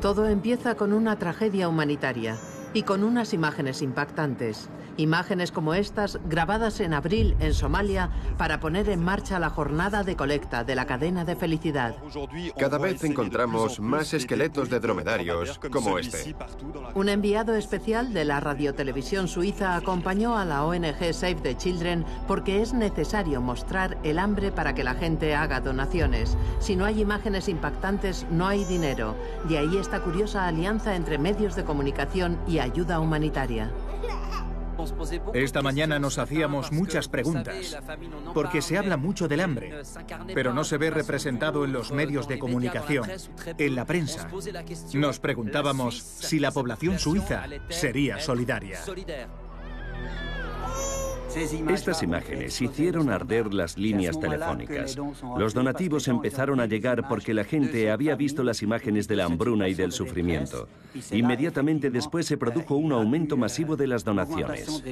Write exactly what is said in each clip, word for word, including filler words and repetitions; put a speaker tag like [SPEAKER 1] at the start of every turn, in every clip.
[SPEAKER 1] Todo empieza con una tragedia humanitaria y con unas imágenes impactantes. Imágenes como estas, grabadas en abril en Somalia para poner en marcha la jornada de colecta de la cadena de felicidad.
[SPEAKER 2] Cada vez encontramos más esqueletos de dromedarios como este.
[SPEAKER 1] Un enviado especial de la radiotelevisión suiza acompañó a la O N G Save the Children porque es necesario mostrar el hambre para que la gente haga donaciones. Si no hay imágenes impactantes, no hay dinero. De ahí esta curiosa alianza entre medios de comunicación y ayuda humanitaria.
[SPEAKER 3] Esta mañana nos hacíamos muchas preguntas, porque se habla mucho del hambre, pero no se ve representado en los medios de comunicación, en la prensa. Nos preguntábamos si la población suiza sería solidaria.
[SPEAKER 4] Estas imágenes hicieron arder las líneas telefónicas. Los donativos empezaron a llegar porque la gente había visto las imágenes de la hambruna y del sufrimiento. Inmediatamente después se produjo un aumento masivo de las donaciones.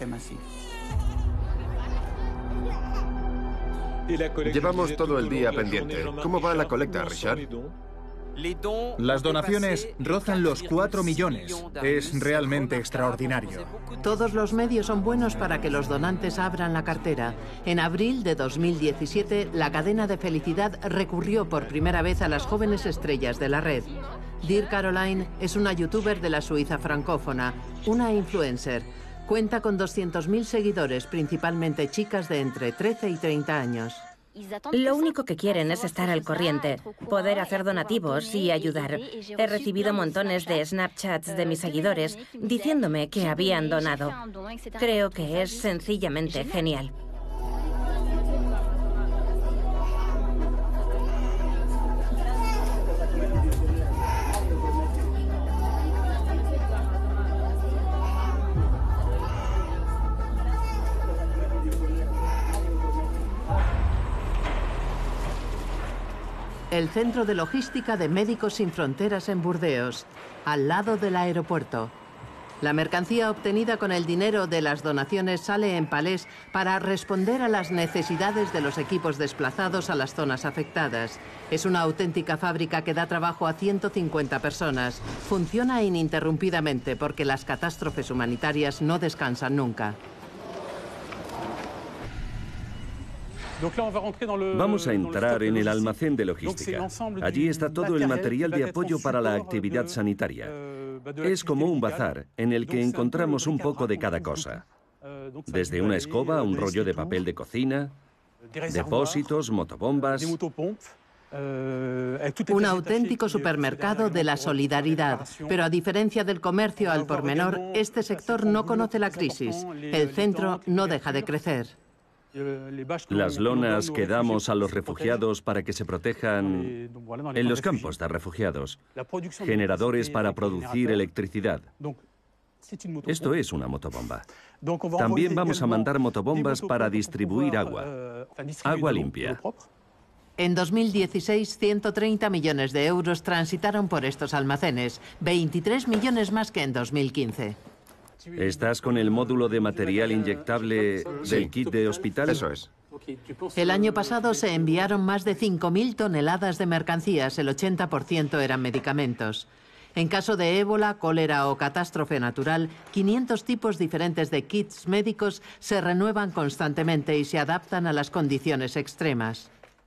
[SPEAKER 2] Llevamos todo el día pendiente. ¿Cómo va la colecta, Richard?
[SPEAKER 3] Las donaciones rozan los cuatro millones. Es realmente extraordinario.
[SPEAKER 1] Todos los medios son buenos para que los donantes abran la cartera. En abril de dos mil diecisiete, la cadena de felicidad recurrió por primera vez a las jóvenes estrellas de la red. Dear Caroline es una youtuber de la Suiza francófona, una influencer. Cuenta con doscientos mil seguidores, principalmente chicas de entre trece y treinta años.
[SPEAKER 5] Lo único que quieren es estar al corriente, poder hacer donativos y ayudar. He recibido montones de Snapchats de mis seguidores diciéndome que habían donado. Creo que es sencillamente genial.
[SPEAKER 1] El centro de logística de Médicos Sin Fronteras en Burdeos, al lado del aeropuerto. La mercancía obtenida con el dinero de las donaciones sale en palés para responder a las necesidades de los equipos desplazados a las zonas afectadas. Es una auténtica fábrica que da trabajo a ciento cincuenta personas. Funciona ininterrumpidamente porque las catástrofes humanitarias no descansan nunca.
[SPEAKER 4] Vamos a entrar en el almacén de logística. Allí está todo el material de apoyo para la actividad sanitaria. Es como un bazar en el que encontramos un poco de cada cosa. Desde una escoba a un rollo de papel de cocina, depósitos, motobombas.
[SPEAKER 1] Un auténtico supermercado de la solidaridad. Pero a diferencia del comercio al por menor, este sector no conoce la crisis. El centro no deja de crecer.
[SPEAKER 4] Las lonas que damos a los refugiados para que se protejan en los campos de refugiados. Generadores para producir electricidad. Esto es una motobomba. También vamos a mandar motobombas para distribuir agua. Agua limpia.
[SPEAKER 1] En dos mil dieciséis, ciento treinta millones de euros transitaron por estos almacenes, veintitrés millones más que en dos mil quince.
[SPEAKER 4] ¿Estás con el módulo de material inyectable del kit de hospital?
[SPEAKER 2] Eso es.
[SPEAKER 1] El año pasado se enviaron más de cinco mil toneladas de mercancías, el ochenta por ciento eran medicamentos. En caso de ébola, cólera o catástrofe natural, quinientos tipos diferentes de kits médicos se renuevan constantemente y se adaptan a las condiciones extremas.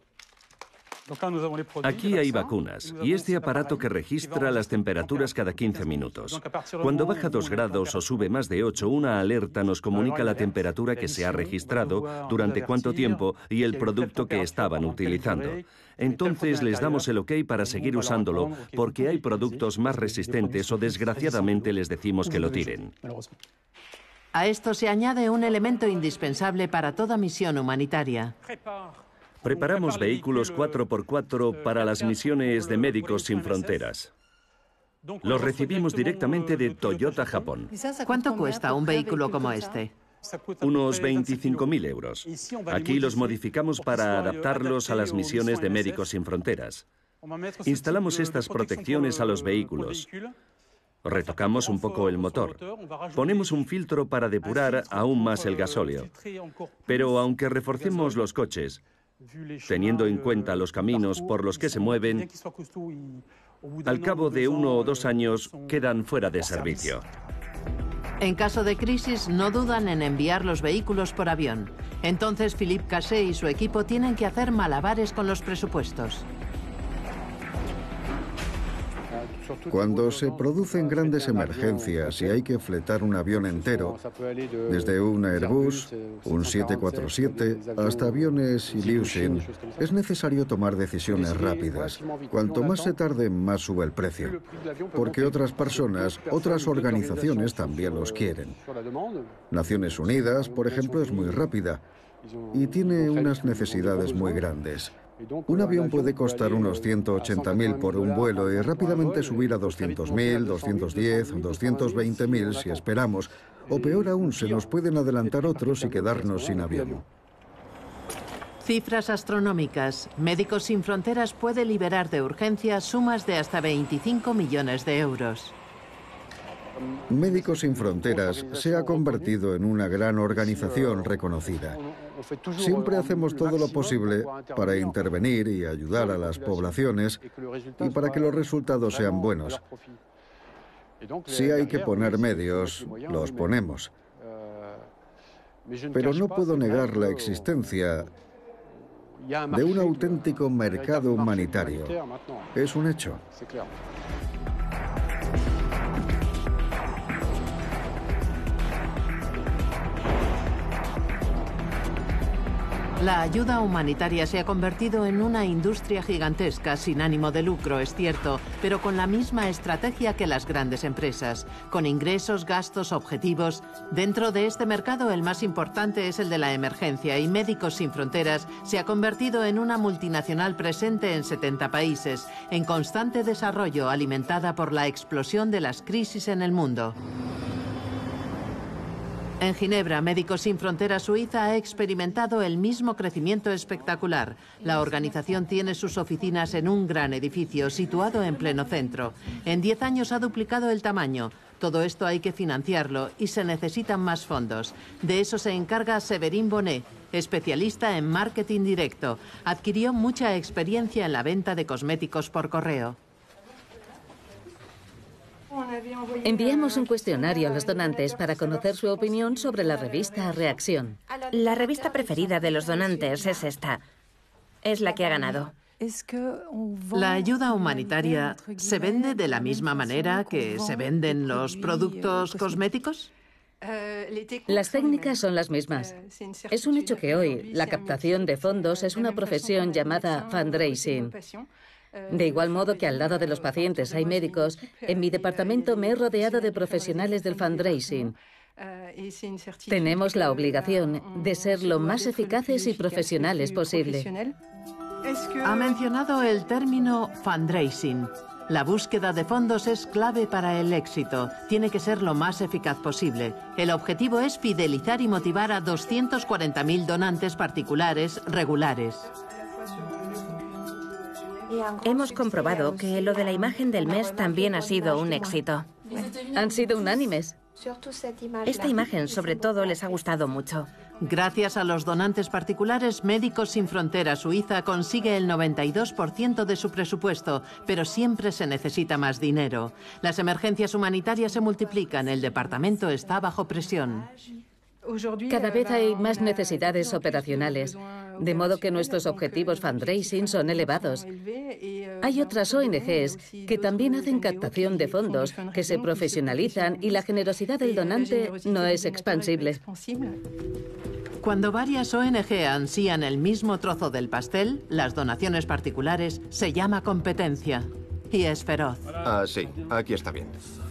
[SPEAKER 4] Aquí hay vacunas y este aparato que registra las temperaturas cada quince minutos. Cuando baja dos grados o sube más de ocho, una alerta nos comunica la temperatura que se ha registrado, durante cuánto tiempo y el producto que estaban utilizando. Entonces les damos el ok para seguir usándolo porque hay productos más resistentes o desgraciadamente les decimos que lo tiren.
[SPEAKER 1] A esto se añade un elemento indispensable para toda misión humanitaria.
[SPEAKER 4] Preparamos vehículos cuatro por cuatro para las misiones de Médicos Sin Fronteras. Los recibimos directamente de Toyota Japón.
[SPEAKER 1] ¿Cuánto cuesta un vehículo como este?
[SPEAKER 4] Unos veinticinco mil euros. Aquí los modificamos para adaptarlos a las misiones de Médicos Sin Fronteras. Instalamos estas protecciones a los vehículos. Retocamos un poco el motor. Ponemos un filtro para depurar aún más el gasóleo. Pero aunque reforcemos los coches, teniendo en cuenta los caminos por los que se mueven, Al cabo de uno o dos años, quedan fuera de servicio.
[SPEAKER 1] En caso de crisis, no dudan en enviar los vehículos por avión. Entonces, Philippe Cachet y su equipo tienen que hacer malabares con los presupuestos.
[SPEAKER 6] Cuando se producen grandes emergencias y hay que fletar un avión entero, desde un Airbus, un siete cuatro siete, hasta aviones Ilyushin, es necesario tomar decisiones rápidas. Cuanto más se tarde, más sube el precio. Porque otras personas, otras organizaciones también los quieren. Naciones Unidas, por ejemplo, es muy rápida y tiene unas necesidades muy grandes. Un avión puede costar unos ciento ochenta mil por un vuelo y rápidamente subir a doscientos mil, doscientos diez, doscientos veinte mil si esperamos. O peor aún, se nos pueden adelantar otros y quedarnos sin avión.
[SPEAKER 1] Cifras astronómicas. Médicos Sin Fronteras puede liberar de urgencia sumas de hasta veinticinco millones de euros.
[SPEAKER 6] Médicos Sin Fronteras se ha convertido en una gran organización reconocida. Siempre hacemos todo lo posible para intervenir y ayudar a las poblaciones y para que los resultados sean buenos. Si hay que poner medios, los ponemos. Pero no puedo negar la existencia de un auténtico mercado humanitario. Es un hecho.
[SPEAKER 1] La ayuda humanitaria se ha convertido en una industria gigantesca sin ánimo de lucro, es cierto, pero con la misma estrategia que las grandes empresas, con ingresos, gastos, objetivos. Dentro de este mercado el más importante es el de la emergencia y Médicos Sin Fronteras se ha convertido en una multinacional presente en setenta países, en constante desarrollo, alimentada por la explosión de las crisis en el mundo. En Ginebra, Médicos Sin Fronteras Suiza ha experimentado el mismo crecimiento espectacular. La organización tiene sus oficinas en un gran edificio situado en pleno centro. En diez años ha duplicado el tamaño. Todo esto hay que financiarlo y se necesitan más fondos. De eso se encarga Séverine Bonnet, especialista en marketing directo. Adquirió mucha experiencia en la venta de cosméticos por correo.
[SPEAKER 7] Enviamos un cuestionario a los donantes para conocer su opinión sobre la revista Reacción.
[SPEAKER 5] La revista preferida de los donantes es esta. Es la que ha ganado.
[SPEAKER 1] ¿La ayuda humanitaria se vende de la misma manera que se venden los productos cosméticos?
[SPEAKER 7] Las técnicas son las mismas. Es un hecho que hoy la captación de fondos es una profesión llamada fundraising. De igual modo que al lado de los pacientes hay médicos, en mi departamento me he rodeado de profesionales del fundraising. Tenemos la obligación de ser lo más eficaces y profesionales posible.
[SPEAKER 1] Ha mencionado el término fundraising. La búsqueda de fondos es clave para el éxito. Tiene que ser lo más eficaz posible. El objetivo es fidelizar y motivar a doscientos cuarenta mil donantes particulares regulares.
[SPEAKER 5] Hemos comprobado que lo de la imagen del mes también ha sido un éxito.
[SPEAKER 7] Han sido unánimes.
[SPEAKER 5] Esta imagen, sobre todo, les ha gustado mucho.
[SPEAKER 1] Gracias a los donantes particulares, Médicos Sin Fronteras Suiza consigue el noventa y dos por ciento de su presupuesto, pero siempre se necesita más dinero. Las emergencias humanitarias se multiplican, el departamento está bajo presión.
[SPEAKER 7] Cada vez hay más necesidades operacionales, de modo que nuestros objetivos fundraising son elevados. Hay otras O N Ges que también hacen captación de fondos, que se profesionalizan y la generosidad del donante no es expansible.
[SPEAKER 1] Cuando varias O N Ge ansían el mismo trozo del pastel, las donaciones particulares, se llama competencia. Y es feroz.
[SPEAKER 2] Ah, sí, aquí está bien.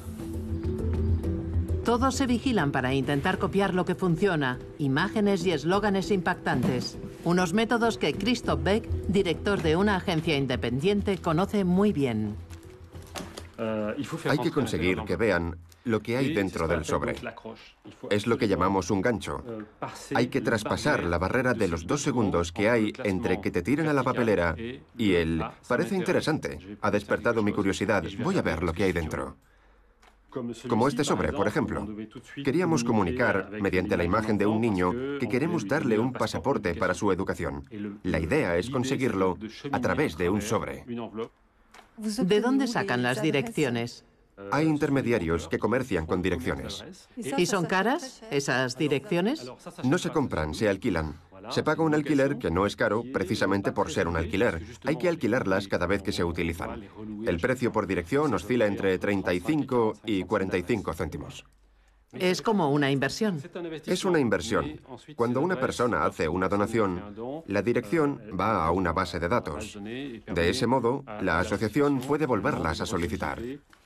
[SPEAKER 1] Todos se vigilan para intentar copiar lo que funciona, imágenes y eslóganes impactantes. Unos métodos que Christoph Beck, director de una agencia independiente, conoce muy bien.
[SPEAKER 2] Hay que conseguir que vean lo que hay dentro del sobre. Es lo que llamamos un gancho. Hay que traspasar la barrera de los dos segundos que hay entre que te tiren a la papelera y el «parece interesante, ha despertado mi curiosidad, voy a ver lo que hay dentro». Como este sobre, por ejemplo. Queríamos comunicar, mediante la imagen de un niño, que queremos darle un pasaporte para su educación. La idea es conseguirlo a través de un sobre.
[SPEAKER 1] ¿De dónde sacan las direcciones?
[SPEAKER 2] Hay intermediarios que comercian con direcciones.
[SPEAKER 1] ¿Y son caras esas direcciones?
[SPEAKER 2] No se compran, se alquilan. Se paga un alquiler que no es caro precisamente por ser un alquiler. Hay que alquilarlas cada vez que se utilizan. El precio por dirección oscila entre treinta y cinco y cuarenta y cinco céntimos.
[SPEAKER 1] Es como una inversión.
[SPEAKER 2] Es una inversión. Cuando una persona hace una donación, la dirección va a una base de datos. De ese modo, la asociación puede volverlas a solicitar.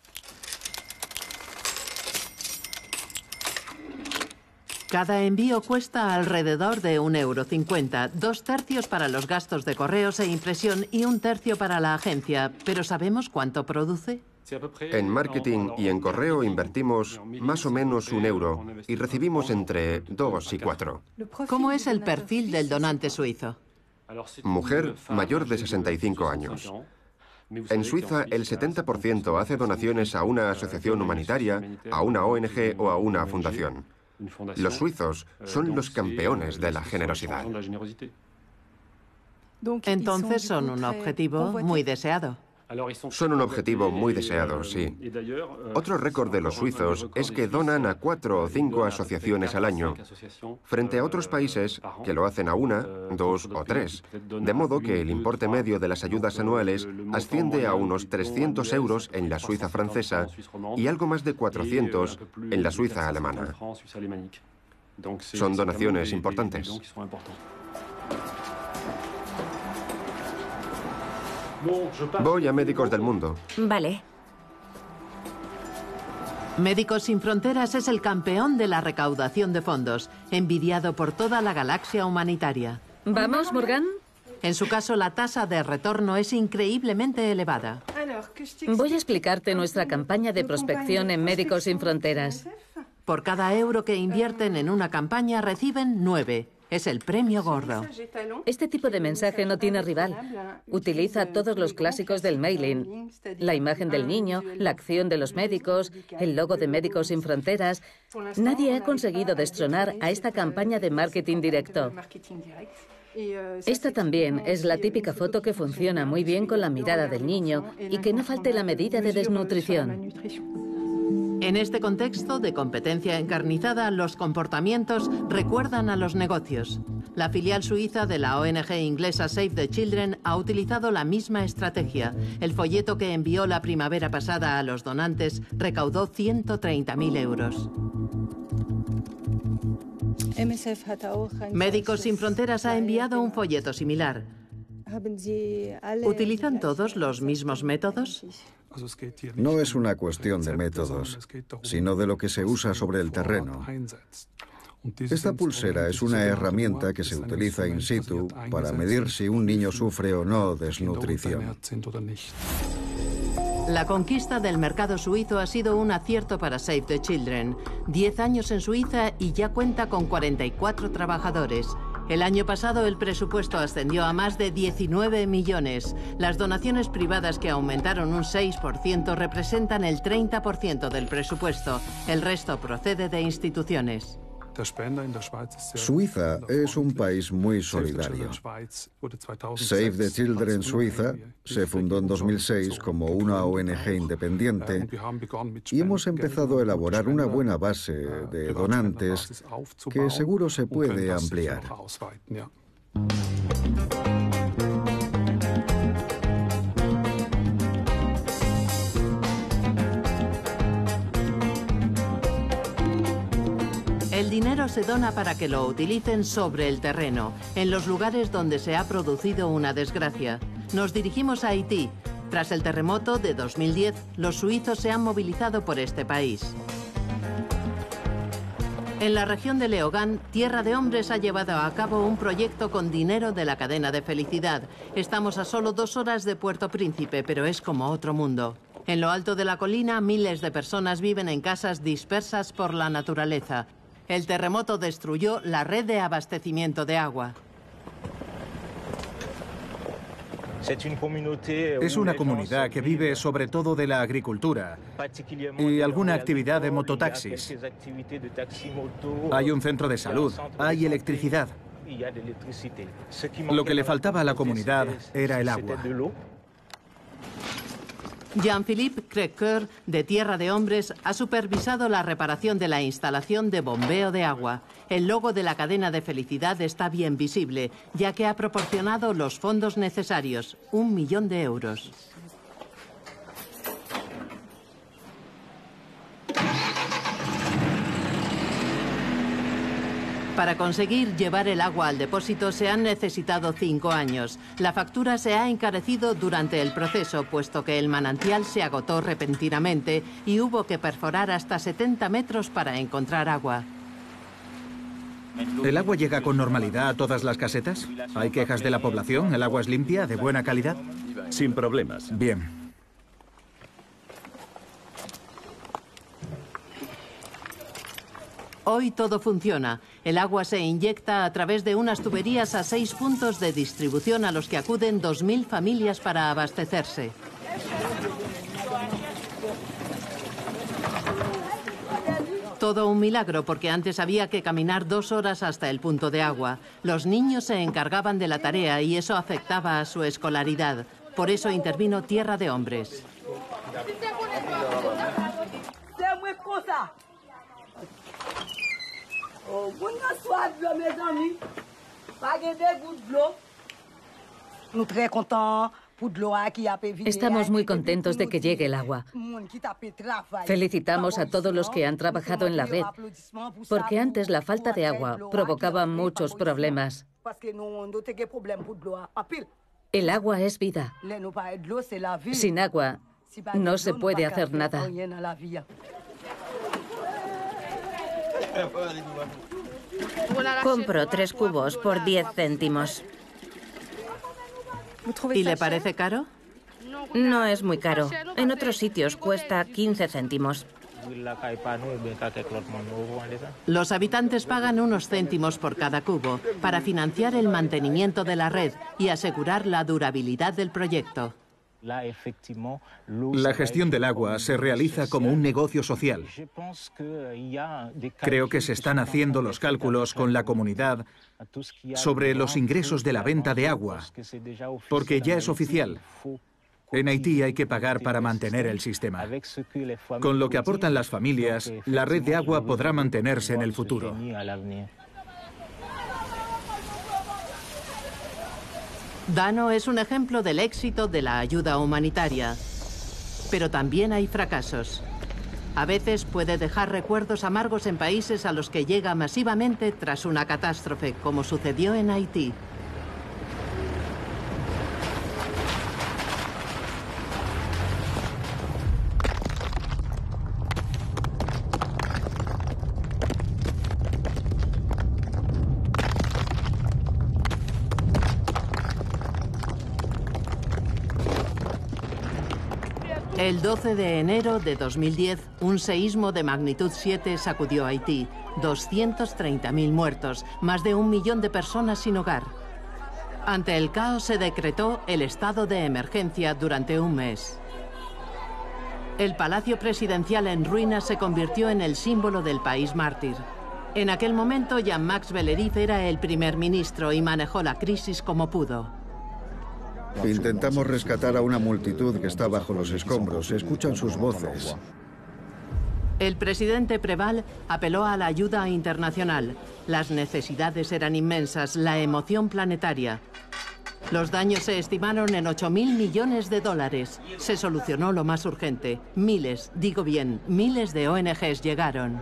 [SPEAKER 1] Cada envío cuesta alrededor de un euro cincuenta, dos tercios para los gastos de correos e impresión y un tercio para la agencia. ¿Pero sabemos cuánto produce?
[SPEAKER 2] En marketing y en correo invertimos más o menos un euro y recibimos entre dos y cuatro.
[SPEAKER 1] ¿Cómo es el perfil del donante suizo?
[SPEAKER 2] Mujer mayor de sesenta y cinco años. En Suiza, el setenta por ciento hace donaciones a una asociación humanitaria, a una O N G o a una fundación. Los suizos son los campeones de la generosidad.
[SPEAKER 1] Entonces son un objetivo muy deseado.
[SPEAKER 2] Son un objetivo muy deseado, sí. Otro récord de los suizos es que donan a cuatro o cinco asociaciones al año, frente a otros países que lo hacen a una, dos o tres, de modo que el importe medio de las ayudas anuales asciende a unos trescientos euros en la Suiza francesa y algo más de cuatrocientos en la Suiza alemana. Son donaciones importantes. Voy a Médicos del Mundo.
[SPEAKER 5] Vale.
[SPEAKER 1] Médicos Sin Fronteras es el campeón de la recaudación de fondos, envidiado por toda la galaxia humanitaria.
[SPEAKER 7] ¿Vamos, Morgan?
[SPEAKER 1] En su caso, la tasa de retorno es increíblemente elevada.
[SPEAKER 7] Voy a explicarte nuestra campaña de prospección en Médicos Sin Fronteras.
[SPEAKER 1] Por cada euro que invierten en una campaña, reciben nueve. Es el premio gordo.
[SPEAKER 7] Este tipo de mensaje no tiene rival. Utiliza todos los clásicos del mailing. La imagen del niño, la acción de los médicos, el logo de Médicos Sin Fronteras. Nadie ha conseguido destronar a esta campaña de marketing directo. Esta también es la típica foto que funciona muy bien con la mirada del niño y que no falte la medida de desnutrición.
[SPEAKER 1] En este contexto de competencia encarnizada, los comportamientos recuerdan a los negocios. La filial suiza de la O N G inglesa Save the Children ha utilizado la misma estrategia. El folleto que envió la primavera pasada a los donantes recaudó ciento treinta mil euros. Médicos Sin Fronteras ha enviado un folleto similar. ¿Utilizan todos los mismos métodos?
[SPEAKER 6] No es una cuestión de métodos, sino de lo que se usa sobre el terreno. Esta pulsera es una herramienta que se utiliza in situ para medir si un niño sufre o no desnutrición.
[SPEAKER 1] La conquista del mercado suizo ha sido un acierto para Save the Children. Diez años en Suiza y ya cuenta con cuarenta y cuatro trabajadores. El año pasado el presupuesto ascendió a más de diecinueve millones. Las donaciones privadas, que aumentaron un seis por ciento, representan el treinta por ciento del presupuesto. El resto procede de instituciones.
[SPEAKER 6] Suiza es un país muy solidario. Save the Children Suiza se fundó en dos mil seis como una O N G independiente y hemos empezado a elaborar una buena base de donantes que seguro se puede ampliar.
[SPEAKER 1] El dinero se dona para que lo utilicen sobre el terreno, en los lugares donde se ha producido una desgracia. Nos dirigimos a Haití. Tras el terremoto de dos mil diez, los suizos se han movilizado por este país. En la región de Leogán, Tierra de Hombres ha llevado a cabo un proyecto con dinero de la cadena de felicidad. Estamos a solo dos horas de Puerto Príncipe, pero es como otro mundo. En lo alto de la colina, miles de personas viven en casas dispersas por la naturaleza. El terremoto destruyó la red de abastecimiento de agua.
[SPEAKER 3] Es una comunidad que vive sobre todo de la agricultura y alguna actividad de mototaxis. Hay un centro de salud, hay electricidad. Lo que le faltaba a la comunidad era el agua.
[SPEAKER 1] Jean-Philippe Crequeur, de Tierra de Hombres, ha supervisado la reparación de la instalación de bombeo de agua. El logo de la cadena de felicidad está bien visible, ya que ha proporcionado los fondos necesarios, un millón de euros. Para conseguir llevar el agua al depósito se han necesitado cinco años. La factura se ha encarecido durante el proceso, puesto que el manantial se agotó repentinamente y hubo que perforar hasta setenta metros para encontrar agua.
[SPEAKER 3] ¿El agua llega con normalidad a todas las casetas? ¿Hay quejas de la población? ¿El agua es limpia, de buena calidad?
[SPEAKER 4] Sin problemas.
[SPEAKER 3] Bien.
[SPEAKER 1] Hoy todo funciona. El agua se inyecta a través de unas tuberías a seis puntos de distribución a los que acuden dos mil familias para abastecerse. Todo un milagro, porque antes había que caminar dos horas hasta el punto de agua. Los niños se encargaban de la tarea y eso afectaba a su escolaridad. Por eso intervino Tierra de Hombres.
[SPEAKER 7] Estamos muy contentos de que llegue el agua. Felicitamos a todos los que han trabajado en la red, porque antes la falta de agua provocaba muchos problemas. El agua es vida. Sin agua no se puede hacer nada.
[SPEAKER 5] Compro tres cubos por diez céntimos.
[SPEAKER 1] ¿Y le parece caro?
[SPEAKER 5] No es muy caro. En otros sitios cuesta quince céntimos.
[SPEAKER 1] Los habitantes pagan unos céntimos por cada cubo para financiar el mantenimiento de la red y asegurar la durabilidad del proyecto.
[SPEAKER 3] La gestión del agua se realiza como un negocio social. Creo que se están haciendo los cálculos con la comunidad sobre los ingresos de la venta de agua, porque ya es oficial. En Haití hay que pagar para mantener el sistema. Con lo que aportan las familias, la red de agua podrá mantenerse en el futuro.
[SPEAKER 1] Dano es un ejemplo del éxito de la ayuda humanitaria. Pero también hay fracasos. A veces puede dejar recuerdos amargos en países a los que llega masivamente tras una catástrofe, como sucedió en Haití. El doce de enero de dos mil diez, un seísmo de magnitud siete sacudió Haití. doscientos treinta mil muertos, más de un millón de personas sin hogar. Ante el caos se decretó el estado de emergencia durante un mes. El palacio presidencial en ruinas se convirtió en el símbolo del país mártir. En aquel momento, Jean-Max Bellerive era el primer ministro y manejó la crisis como pudo.
[SPEAKER 6] Intentamos rescatar a una multitud que está bajo los escombros. Se escuchan sus voces.
[SPEAKER 1] El presidente Preval apeló a la ayuda internacional. Las necesidades eran inmensas, la emoción planetaria. Los daños se estimaron en ocho mil millones de dólares. Se solucionó lo más urgente. Miles, digo bien, miles de O N Ges llegaron.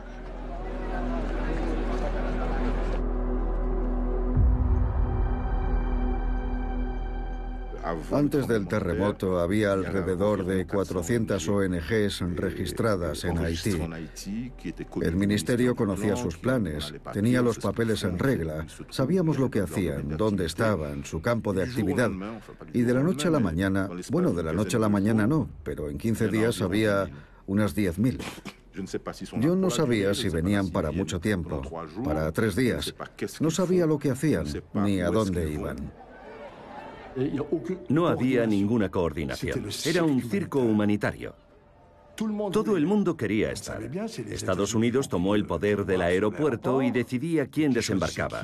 [SPEAKER 6] Antes del terremoto había alrededor de cuatrocientas O N Ges registradas en Haití. El ministerio conocía sus planes, tenía los papeles en regla, sabíamos lo que hacían, dónde estaban, su campo de actividad. Y de la noche a la mañana, bueno, de la noche a la mañana no, pero en quince días había unas diez mil. Yo no sabía si venían para mucho tiempo, para tres días. No sabía lo que hacían, ni a dónde iban.
[SPEAKER 4] No había ninguna coordinación. Era un circo humanitario. Todo el mundo quería estar. Estados Unidos tomó el poder del aeropuerto y decidía quién desembarcaba.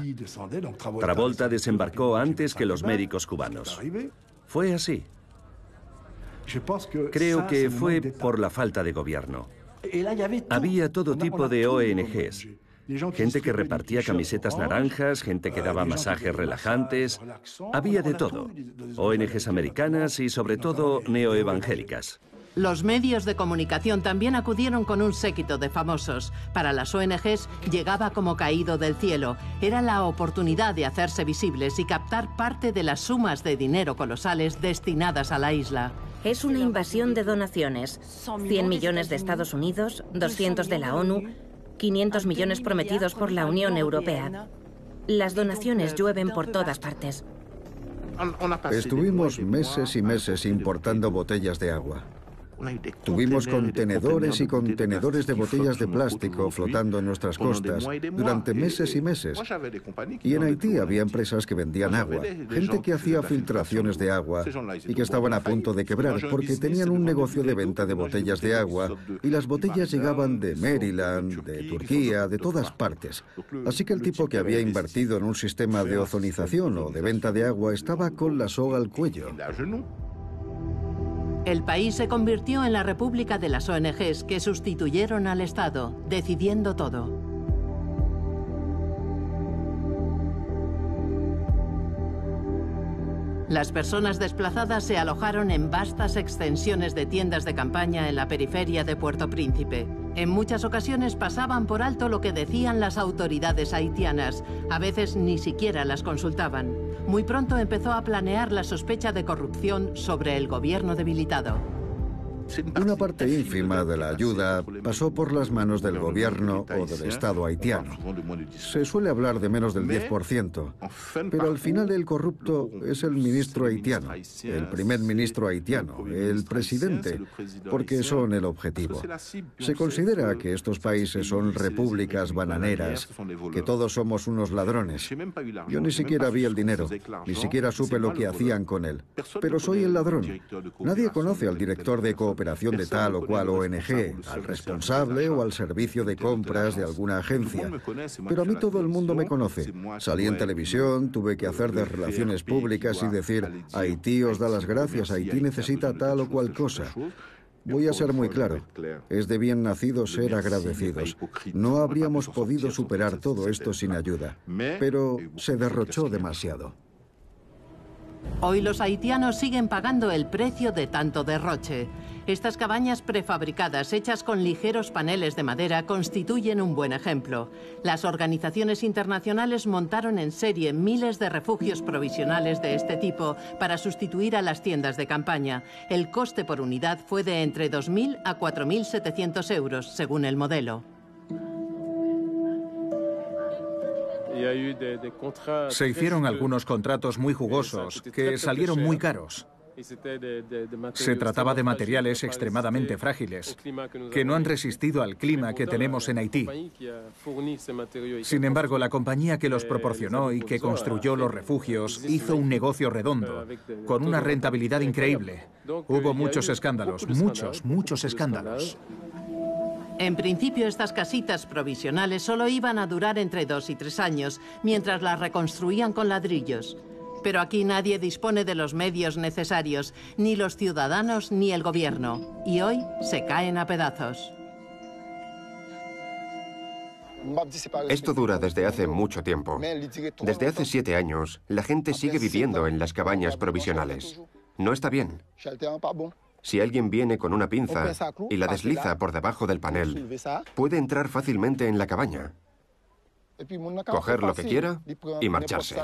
[SPEAKER 4] Travolta desembarcó antes que los médicos cubanos. Fue así. Creo que fue por la falta de gobierno. Había todo tipo de O N Ges. Gente que repartía camisetas naranjas, gente que daba masajes relajantes. Había de todo. O N Ges americanas y sobre todo neoevangélicas.
[SPEAKER 1] Los medios de comunicación también acudieron con un séquito de famosos. Para las O N Ges llegaba como caído del cielo. Era la oportunidad de hacerse visibles y captar parte de las sumas de dinero colosales destinadas a la isla.
[SPEAKER 5] Es una invasión de donaciones. cien millones de Estados Unidos, doscientos de la ONU, quinientos millones prometidos por la Unión Europea. Las donaciones llueven por todas partes.
[SPEAKER 6] Estuvimos meses y meses importando botellas de agua. Tuvimos contenedores y contenedores de botellas de plástico flotando en nuestras costas durante meses y meses. Y en Haití había empresas que vendían agua, gente que hacía filtraciones de agua y que estaban a punto de quebrar porque tenían un negocio de venta de botellas de agua y las botellas llegaban de Maryland, de Turquía, de todas partes. Así que el tipo que había invertido en un sistema de ozonización o de venta de agua estaba con la soga al cuello.
[SPEAKER 1] El país se convirtió en la república de las O N Ges que sustituyeron al Estado, decidiendo todo. Las personas desplazadas se alojaron en vastas extensiones de tiendas de campaña en la periferia de Puerto Príncipe. En muchas ocasiones pasaban por alto lo que decían las autoridades haitianas. A veces ni siquiera las consultaban. Muy pronto empezó a planear la sospecha de corrupción sobre el gobierno debilitado.
[SPEAKER 6] Una parte ínfima de la ayuda pasó por las manos del gobierno o del Estado haitiano. Se suele hablar de menos del diez por ciento, pero al final el corrupto es el ministro haitiano, el primer ministro haitiano, el presidente, porque son el objetivo. Se considera que estos países son repúblicas bananeras, que todos somos unos ladrones. Yo ni siquiera vi el dinero, ni siquiera supe lo que hacían con él, pero soy el ladrón. Nadie conoce al director de cooperación de tal o cual O N G, al responsable o al servicio de compras de alguna agencia. Pero a mí todo el mundo me conoce. Salí en televisión, tuve que hacer de relaciones públicas y decir, Haití os da las gracias, Haití necesita tal o cual cosa. Voy a ser muy claro, es de bien nacidos ser agradecidos. No habríamos podido superar todo esto sin ayuda, pero se derrochó demasiado.
[SPEAKER 1] Hoy los haitianos siguen pagando el precio de tanto derroche. Estas cabañas prefabricadas hechas con ligeros paneles de madera constituyen un buen ejemplo. Las organizaciones internacionales montaron en serie miles de refugios provisionales de este tipo para sustituir a las tiendas de campaña. El coste por unidad fue de entre dos mil a cuatro mil setecientos euros, según el modelo.
[SPEAKER 3] Se hicieron algunos contratos muy jugosos que salieron muy caros. Se trataba de materiales extremadamente frágiles, que no han resistido al clima que tenemos en Haití. Sin embargo, la compañía que los proporcionó y que construyó los refugios hizo un negocio redondo, con una rentabilidad increíble. Hubo muchos escándalos, muchos, muchos escándalos.
[SPEAKER 1] En principio, estas casitas provisionales solo iban a durar entre dos y tres años, mientras las reconstruían con ladrillos. Pero aquí nadie dispone de los medios necesarios, ni los ciudadanos ni el gobierno. Y hoy se caen a pedazos.
[SPEAKER 2] Esto dura desde hace mucho tiempo. Desde hace siete años, la gente sigue viviendo en las cabañas provisionales. No está bien. Si alguien viene con una pinza y la desliza por debajo del panel, puede entrar fácilmente en la cabaña, coger lo que quiera y marcharse.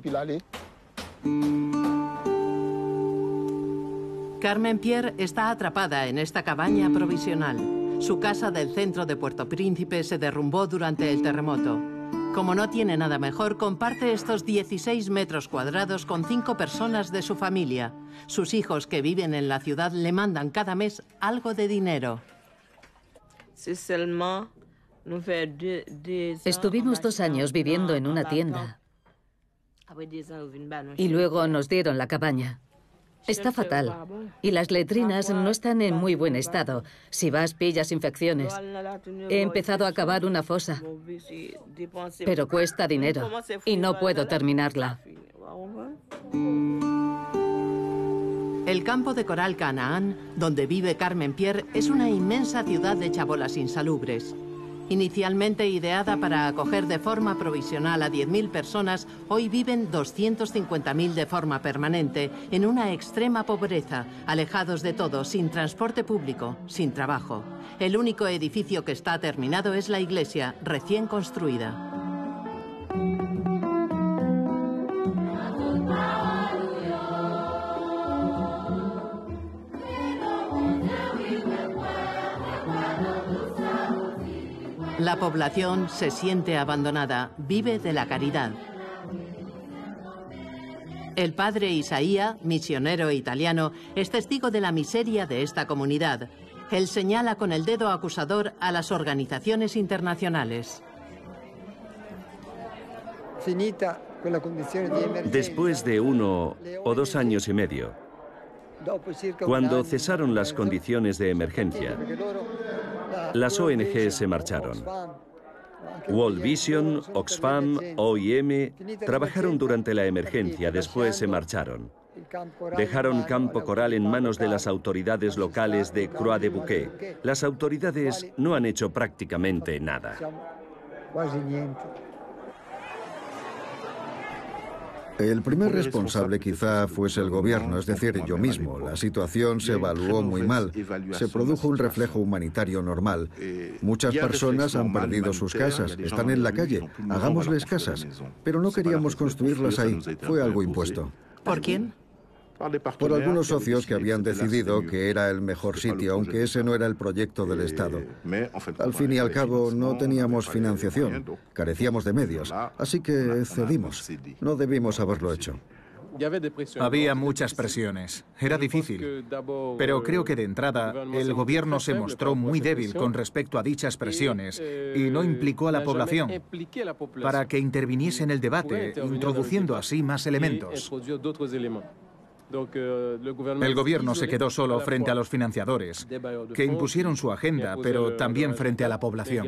[SPEAKER 1] Carmen Pierre está atrapada en esta cabaña provisional. Su casa del centro de Puerto Príncipe se derrumbó durante el terremoto. Como no tiene nada mejor, comparte estos dieciséis metros cuadrados con cinco personas de su familia. Sus hijos, que viven en la ciudad, le mandan cada mes algo de dinero.
[SPEAKER 7] Estuvimos dos años viviendo en una tienda y luego nos dieron la cabaña. Está fatal. Y las letrinas no están en muy buen estado. Si vas, pillas infecciones. He empezado a cavar una fosa, pero cuesta dinero y no puedo terminarla.
[SPEAKER 1] El campo de coral Canaán, donde vive Carmen Pierre, es una inmensa ciudad de chabolas insalubres. Inicialmente ideada para acoger de forma provisional a diez mil personas, hoy viven doscientos cincuenta mil de forma permanente, en una extrema pobreza, alejados de todo, sin transporte público, sin trabajo. El único edificio que está terminado es la iglesia, recién construida. La población se siente abandonada, vive de la caridad. El padre Isaía, misionero italiano, es testigo de la miseria de esta comunidad. Él señala con el dedo acusador a las organizaciones internacionales.
[SPEAKER 4] Después de uno o dos años y medio, cuando cesaron las condiciones de emergencia, las O N G se marcharon. World Vision, Oxfam, O I M trabajaron durante la emergencia, después se marcharon. Dejaron Campo Coral en manos de las autoridades locales de Croix-de-Bouquet. Las autoridades no han hecho prácticamente nada.
[SPEAKER 6] El primer responsable quizá fuese el gobierno, es decir, yo mismo. La situación se evaluó muy mal. Se produjo un reflejo humanitario normal. Muchas personas han perdido sus casas, están en la calle. Hagámosles casas. Pero no queríamos construirlas ahí. Fue algo impuesto.
[SPEAKER 1] ¿Por quién?
[SPEAKER 6] Por algunos socios que habían decidido que era el mejor sitio, aunque ese no era el proyecto del Estado. Al fin y al cabo, no teníamos financiación, carecíamos de medios, así que cedimos. No debimos haberlo hecho.
[SPEAKER 3] Había muchas presiones. Era difícil. Pero creo que de entrada el gobierno se mostró muy débil con respecto a dichas presiones y no implicó a la población para que interviniese en el debate, introduciendo así más elementos. El gobierno se quedó solo frente a los financiadores, que impusieron su agenda, pero también frente a la población.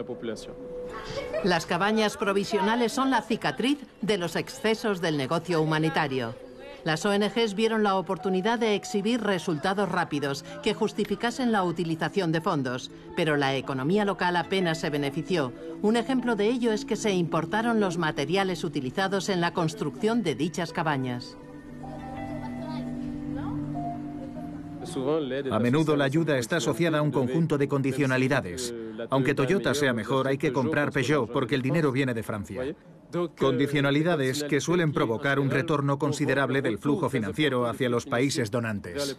[SPEAKER 1] Las cabañas provisionales son la cicatriz de los excesos del negocio humanitario. Las O N Ges vieron la oportunidad de exhibir resultados rápidos que justificasen la utilización de fondos, pero la economía local apenas se benefició. Un ejemplo de ello es que se importaron los materiales utilizados en la construcción de dichas cabañas.
[SPEAKER 3] A menudo la ayuda está asociada a un conjunto de condicionalidades. Aunque Toyota sea mejor, hay que comprar Peugeot porque el dinero viene de Francia. Condicionalidades que suelen provocar un retorno considerable del flujo financiero hacia los países donantes.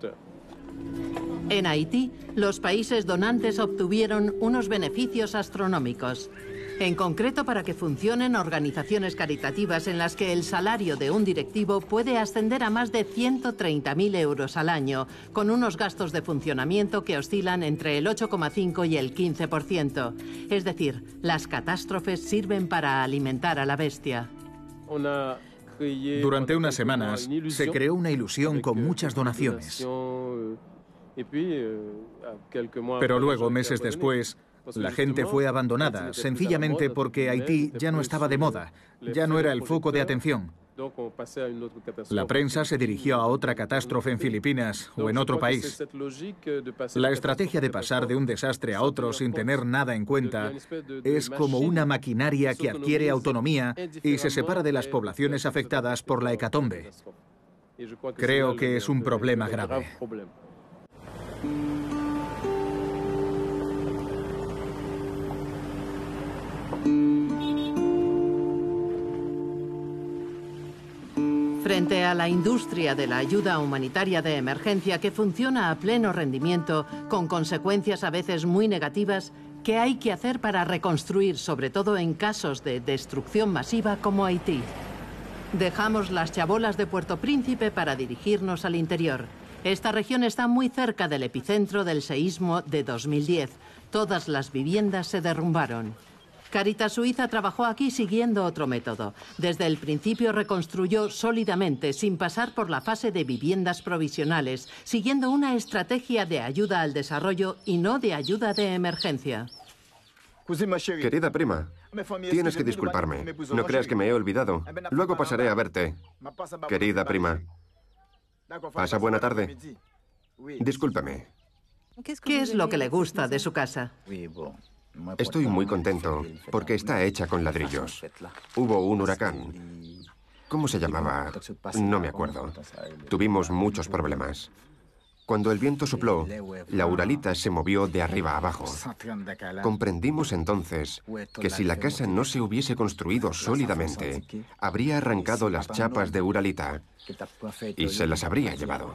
[SPEAKER 1] En Haití, los países donantes obtuvieron unos beneficios astronómicos. En concreto, para que funcionen organizaciones caritativas en las que el salario de un directivo puede ascender a más de ciento treinta mil euros al año, con unos gastos de funcionamiento que oscilan entre el ocho coma cinco y el quince por ciento. Es decir, las catástrofes sirven para alimentar a la bestia.
[SPEAKER 3] Durante unas semanas se creó una ilusión con muchas donaciones. Pero luego, meses después, la gente fue abandonada, sencillamente porque Haití ya no estaba de moda, ya no era el foco de atención. La prensa se dirigió a otra catástrofe en Filipinas o en otro país. La estrategia de pasar de un desastre a otro sin tener nada en cuenta es como una maquinaria que adquiere autonomía y se separa de las poblaciones afectadas por la hecatombe. Creo que es un problema grave.
[SPEAKER 1] Frente a la industria de la ayuda humanitaria de emergencia que funciona a pleno rendimiento, con consecuencias a veces muy negativas, ¿qué hay que hacer para reconstruir, sobre todo en casos de destrucción masiva como Haití? Dejamos las chabolas de Puerto Príncipe para dirigirnos al interior. Esta región está muy cerca del epicentro del seísmo de dos mil diez. Todas las viviendas se derrumbaron. Caritas Suiza trabajó aquí siguiendo otro método. Desde el principio reconstruyó sólidamente, sin pasar por la fase de viviendas provisionales, siguiendo una estrategia de ayuda al desarrollo y no de ayuda de emergencia.
[SPEAKER 2] Querida prima, tienes que disculparme. No creas que me he olvidado. Luego pasaré a verte. Querida prima. Pasa buena tarde. Discúlpeme.
[SPEAKER 1] ¿Qué es lo que le gusta de su casa?
[SPEAKER 2] Estoy muy contento porque está hecha con ladrillos. Hubo un huracán. ¿Cómo se llamaba? No me acuerdo. Tuvimos muchos problemas. Cuando el viento sopló, la uralita se movió de arriba a abajo. Comprendimos entonces que si la casa no se hubiese construido sólidamente, habría arrancado las chapas de uralita y se las habría llevado.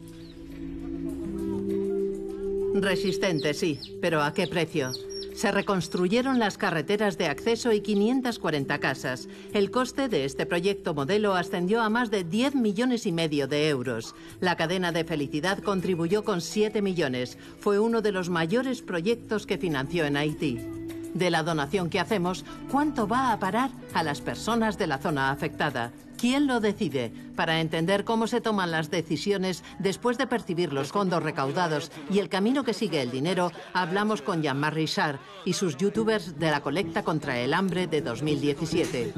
[SPEAKER 1] Resistente, sí, pero ¿a qué precio? Se reconstruyeron las carreteras de acceso y quinientas cuarenta casas. El coste de este proyecto modelo ascendió a más de diez millones y medio de euros. La cadena de Felicidad contribuyó con siete millones. Fue uno de los mayores proyectos que financió en Haití. De la donación que hacemos, ¿cuánto va a parar a las personas de la zona afectada? ¿Quién lo decide? Para entender cómo se toman las decisiones después de percibir los fondos recaudados y el camino que sigue el dinero, hablamos con Jean-Marc Richard y sus youtubers de la colecta contra el hambre de dos mil diecisiete.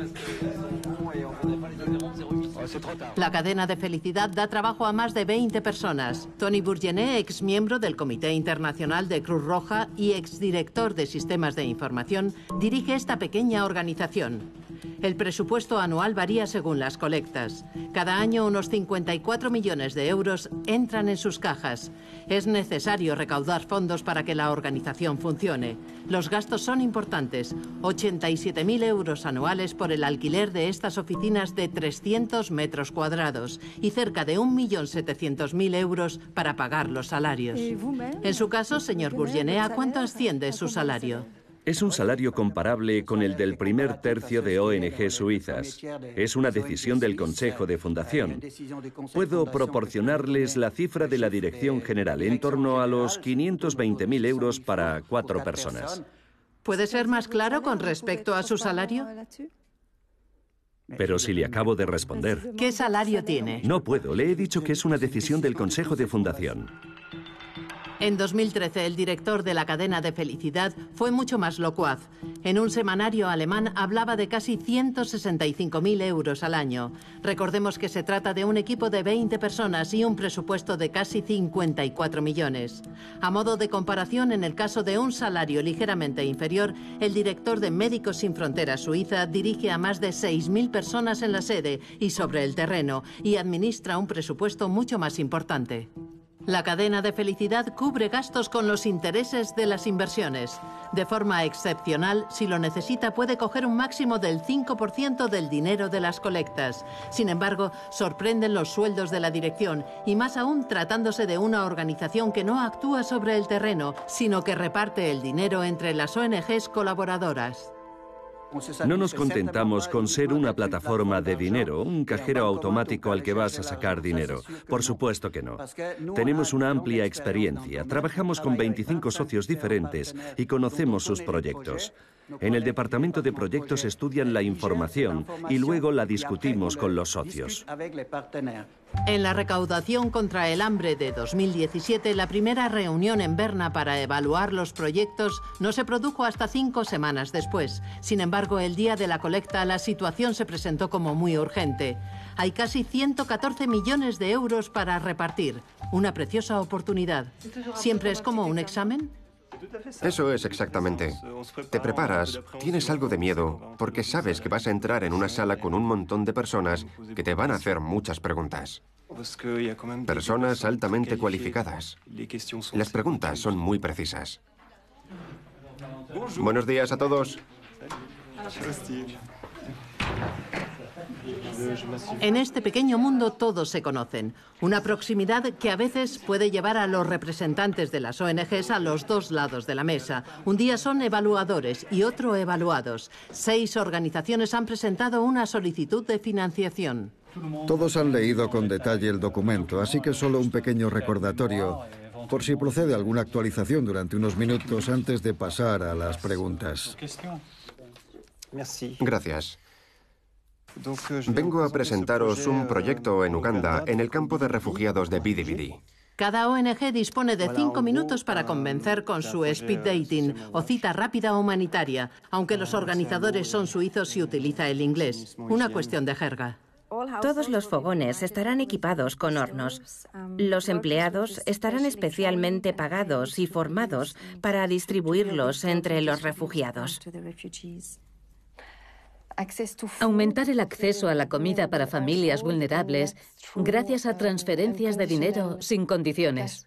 [SPEAKER 1] La cadena de Felicidad da trabajo a más de veinte personas. Tony Bourgenet, ex miembro del Comité Internacional de Cruz Roja y exdirector de Sistemas de Información, dirige esta pequeña organización. El presupuesto anual varía según las colectas. Cada año unos cincuenta y cuatro millones de euros entran en sus cajas. Es necesario recaudar fondos para que la organización funcione. Los gastos son importantes, ochenta y siete mil euros anuales por el alquiler de estas oficinas de trescientos metros cuadrados y cerca de un millón setecientos mil euros para pagar los salarios. En su caso, señor Bourgenet, ¿a cuánto asciende su salario?
[SPEAKER 4] Es un salario comparable con el del primer tercio de O N G suizas. Es una decisión del Consejo de Fundación. Puedo proporcionarles la cifra de la Dirección General, en torno a los quinientos veinte mil euros para cuatro personas.
[SPEAKER 1] ¿Puede ser más claro con respecto a su salario?
[SPEAKER 4] Pero si le acabo de responder.
[SPEAKER 1] ¿Qué salario tiene?
[SPEAKER 4] No puedo, le he dicho que es una decisión del Consejo de Fundación.
[SPEAKER 1] En dos mil trece, el director de la cadena de Felicidad fue mucho más locuaz. En un semanario alemán hablaba de casi ciento sesenta y cinco mil euros al año. Recordemos que se trata de un equipo de veinte personas y un presupuesto de casi cincuenta y cuatro millones. A modo de comparación, en el caso de un salario ligeramente inferior, el director de Médicos Sin Fronteras Suiza dirige a más de seis mil personas en la sede y sobre el terreno y administra un presupuesto mucho más importante. La cadena de Felicidad cubre gastos con los intereses de las inversiones. De forma excepcional, si lo necesita, puede coger un máximo del cinco por ciento del dinero de las colectas. Sin embargo, sorprenden los sueldos de la dirección, y más aún tratándose de una organización que no actúa sobre el terreno, sino que reparte el dinero entre las O N Ges colaboradoras.
[SPEAKER 4] No nos contentamos con ser una plataforma de dinero, un cajero automático al que vas a sacar dinero. Por supuesto que no. Tenemos una amplia experiencia, trabajamos con veinticinco socios diferentes y conocemos sus proyectos. En el departamento de proyectos estudian la información y luego la discutimos con los socios.
[SPEAKER 1] En la recaudación contra el hambre de dos mil diecisiete, la primera reunión en Berna para evaluar los proyectos no se produjo hasta cinco semanas después. Sin embargo, el día de la colecta, la situación se presentó como muy urgente. Hay casi ciento catorce millones de euros para repartir. Una preciosa oportunidad. ¿Siempre es como un examen?
[SPEAKER 2] Eso es exactamente. Te preparas, tienes algo de miedo, porque sabes que vas a entrar en una sala con un montón de personas que te van a hacer muchas preguntas. Personas altamente cualificadas. Las preguntas son muy precisas. Buenos días a todos.
[SPEAKER 1] En este pequeño mundo todos se conocen. Una proximidad que a veces puede llevar a los representantes de las O N Ges a los dos lados de la mesa. Un día son evaluadores y otro evaluados. Seis organizaciones han presentado una solicitud de financiación.
[SPEAKER 6] Todos han leído con detalle el documento, así que solo un pequeño recordatorio por si procede alguna actualización durante unos minutos antes de pasar a las preguntas.
[SPEAKER 2] Gracias. Vengo a presentaros un proyecto en Uganda, en el campo de refugiados de Bidi Bidi.
[SPEAKER 1] Cada O N G dispone de cinco minutos para convencer con su speed dating o cita rápida humanitaria, aunque los organizadores son suizos y utiliza el inglés. Una cuestión de jerga.
[SPEAKER 5] Todos los fogones estarán equipados con hornos. Los empleados estarán especialmente pagados y formados para distribuirlos entre los refugiados.
[SPEAKER 7] Aumentar el acceso a la comida para familias vulnerables gracias a transferencias de dinero sin condiciones.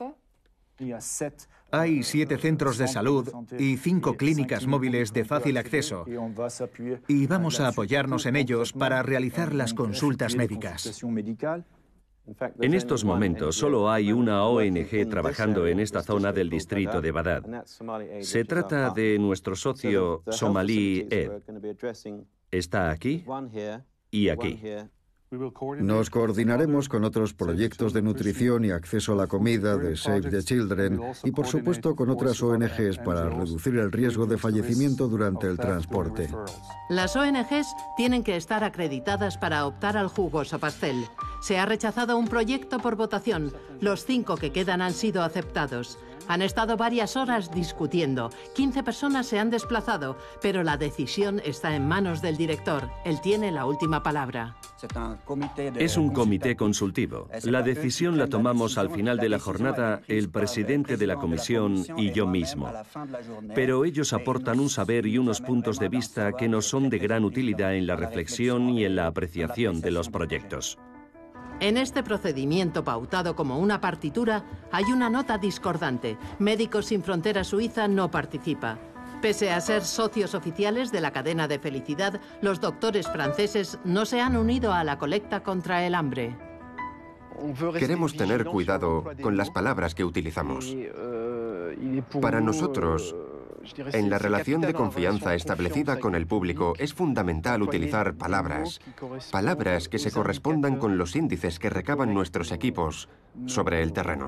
[SPEAKER 3] Hay siete centros de salud y cinco clínicas móviles de fácil acceso, y vamos a apoyarnos en ellos para realizar las consultas médicas.
[SPEAKER 4] En estos momentos solo hay una O N G trabajando en esta zona del distrito de Badad. Se trata de nuestro socio somalí Ed. Está aquí y aquí.
[SPEAKER 6] Nos coordinaremos con otros proyectos de nutrición y acceso a la comida de Save the Children y, por supuesto, con otras O N Ges para reducir el riesgo de fallecimiento durante el transporte.
[SPEAKER 1] Las O N Ges tienen que estar acreditadas para optar al jugoso pastel. Se ha rechazado un proyecto por votación. Los cinco que quedan han sido aceptados. Han estado varias horas discutiendo. quince personas se han desplazado, pero la decisión está en manos del director. Él tiene la última palabra.
[SPEAKER 4] Es un comité consultivo. La decisión la tomamos al final de la jornada el presidente de la comisión y yo mismo. Pero ellos aportan un saber y unos puntos de vista que nos son de gran utilidad en la reflexión y en la apreciación de los proyectos.
[SPEAKER 1] En este procedimiento pautado como una partitura, hay una nota discordante. Médicos Sin Fronteras Suiza no participa. Pese a ser socios oficiales de la cadena de felicidad, los doctores franceses no se han unido a la colecta contra el hambre.
[SPEAKER 2] Queremos tener cuidado con las palabras que utilizamos. Para nosotros, en la relación de confianza establecida con el público, es fundamental utilizar palabras, palabras que se correspondan con los índices que recaban nuestros equipos sobre el terreno.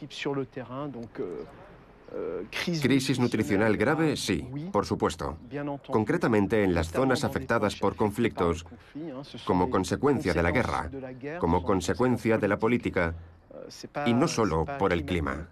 [SPEAKER 2] ¿Crisis nutricional grave? Sí, por supuesto. Concretamente en las zonas afectadas por conflictos, como consecuencia de la guerra, como consecuencia de la política, y no solo por el clima.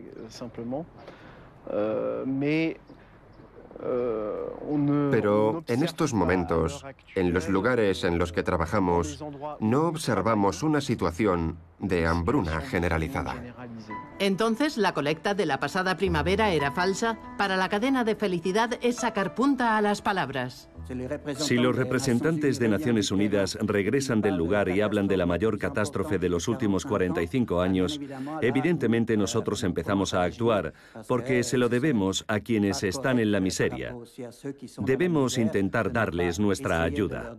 [SPEAKER 2] Pero en estos momentos, en los lugares en los que trabajamos, no observamos una situación de hambruna generalizada.
[SPEAKER 1] Entonces, ¿la colecta de la pasada primavera era falsa? Para la cadena de felicidad es sacar punta a las palabras.
[SPEAKER 4] Si los representantes de Naciones Unidas regresan del lugar y hablan de la mayor catástrofe de los últimos cuarenta y cinco años, evidentemente nosotros empezamos a actuar, porque se lo debemos a quienes están en la miseria. Debemos intentar darles nuestra ayuda.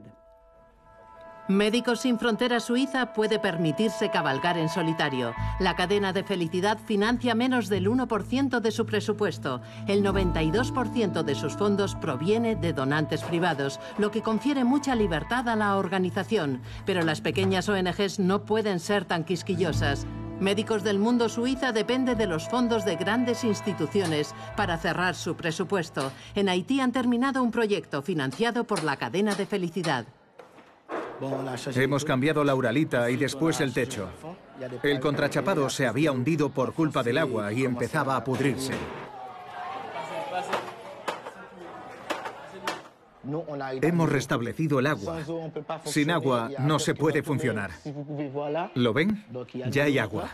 [SPEAKER 1] Médicos Sin Fronteras Suiza puede permitirse cabalgar en solitario. La cadena de felicidad financia menos del uno por ciento de su presupuesto. El noventa y dos por ciento de sus fondos proviene de donantes privados, lo que confiere mucha libertad a la organización. Pero las pequeñas O N Ges no pueden ser tan quisquillosas. Médicos del Mundo Suiza depende de los fondos de grandes instituciones para cerrar su presupuesto. En Haití han terminado un proyecto financiado por la cadena de felicidad.
[SPEAKER 3] Hemos cambiado la uralita y después el techo. El contrachapado se había hundido por culpa del agua y empezaba a pudrirse. Hemos restablecido el agua. Sin agua no se puede funcionar. ¿Lo ven? Ya hay agua.